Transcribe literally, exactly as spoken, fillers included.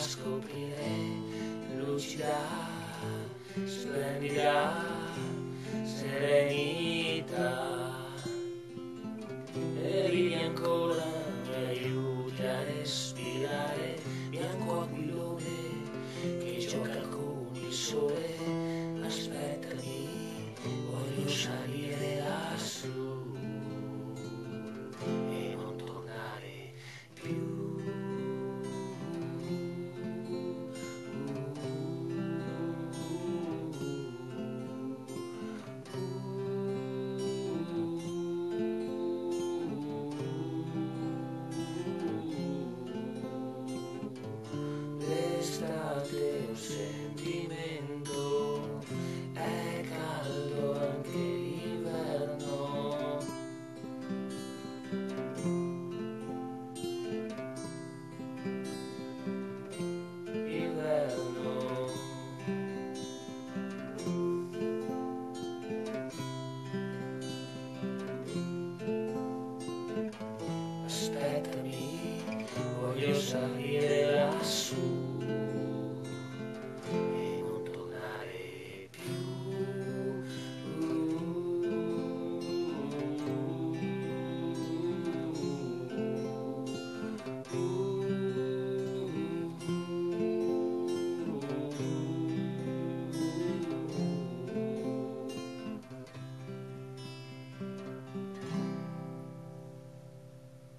scoprire lucida, splendida serenità. E vivi ancora, mi aiuti a respirare, bianco aquilone che gioca con il sole. Aspettami, voglio salire lassù e non tornare più. L'estate è un sentimento, è caldo anche l'inverno. Inverno. Aspettami, voglio salire lassù